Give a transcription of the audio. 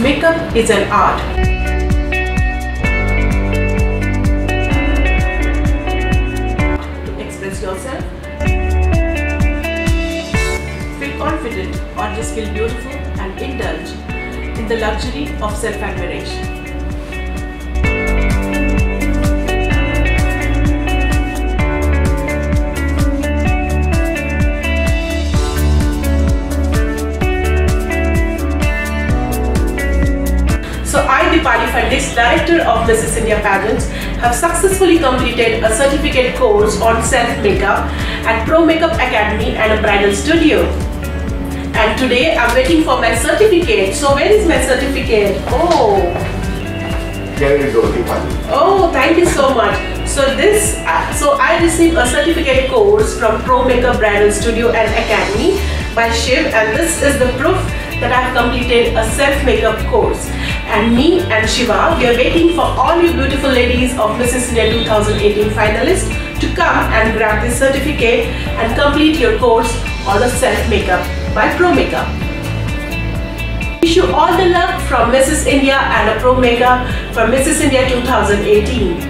makeup is an art. To express yourself, feel confident, or just feel beautiful and indulge in the luxury of self-admiration. So I, Deepali Phadnis, Director of Mrs India Pageants, have successfully completed a certificate course on self-makeup at Pro Makeup Academy and a bridal studio. And today I'm waiting for my certificate. So where is my certificate? Oh, Here you go, Deepali. oh, thank you so much. So I received a certificate course from Pro Makeup Bridal Studio and Academy by Shiv, and this is the proof that I have completed a self-makeup course. And me and Shiva, we are waiting for all you beautiful ladies of Mrs India 2018 finalists to come and grab this certificate and complete your course on the self-makeup by Pro Makeup. Wish you all the luck from Mrs India and a Pro Makeup for Mrs India 2018.